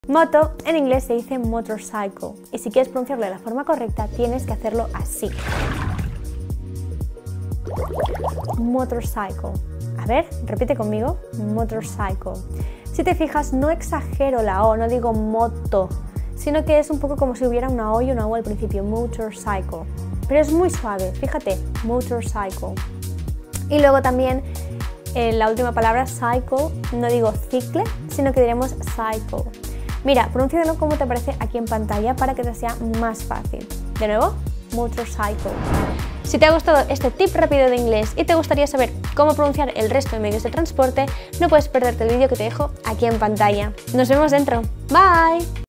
Moto en inglés se dice motorcycle y si quieres pronunciarlo de la forma correcta tienes que hacerlo así. Motorcycle. A ver, repite conmigo. Motorcycle. Si te fijas, no exagero la O, no digo moto, sino que es un poco como si hubiera una O y una U al principio. Motorcycle. Pero es muy suave, fíjate. Motorcycle. Y luego también en la última palabra, cycle, no digo cicle, sino que diremos cycle. Mira, pronúncialo como te aparece aquí en pantalla para que te sea más fácil. De nuevo, motorcycle. Si te ha gustado este tip rápido de inglés y te gustaría saber cómo pronunciar el resto de medios de transporte, no puedes perderte el vídeo que te dejo aquí en pantalla. Nos vemos dentro. Bye.